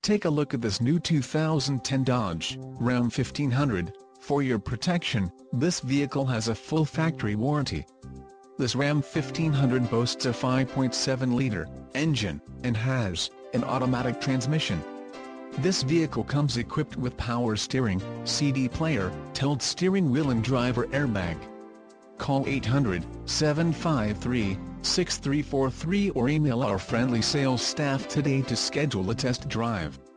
take a look at this new 2010 Dodge Ram 1500. For your protection, this vehicle has a full factory warranty. This Ram 1500 boasts a 5.7-liter engine and has an automatic transmission. This vehicle comes equipped with power steering, CD player, tilt steering wheel and driver airbag. Call 800-753-6343 or email our friendly sales staff today to schedule a test drive.